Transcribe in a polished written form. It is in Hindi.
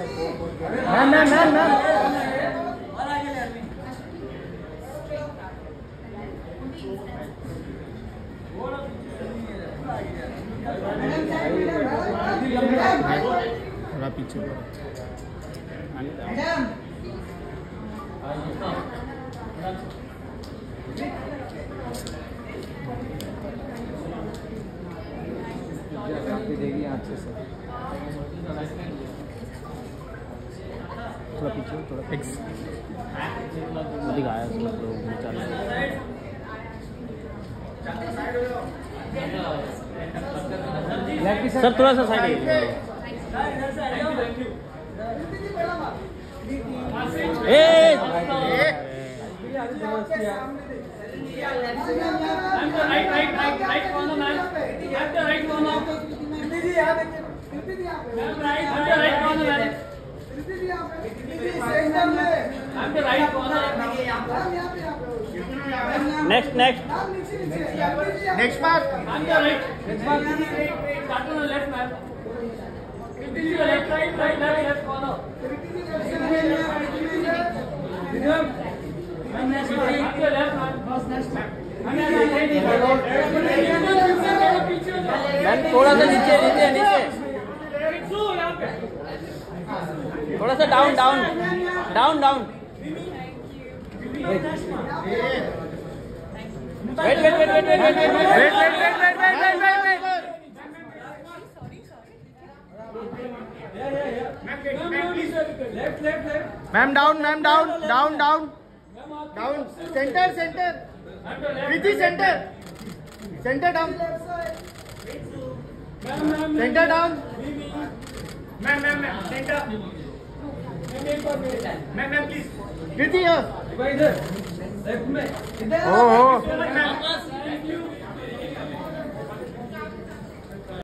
मैम मैम मैम मैम थोड़ा पीछे देगी अच्छे से थोड़ा पीछे थोड़ा फिक्स दिखाया सर थोड़ा सा side next next next part next part start on the left ma'am 50 left right left corner ma'am थोड़ा सा नीचे नीचे नीचे थोड़ा सा down down down down wait wait wait wait wait wait wait wait ma'am down down down centre centre Preeti centre centre down centre down ma'am centre ma'am please Preeti इधर लेफ्ट में इधर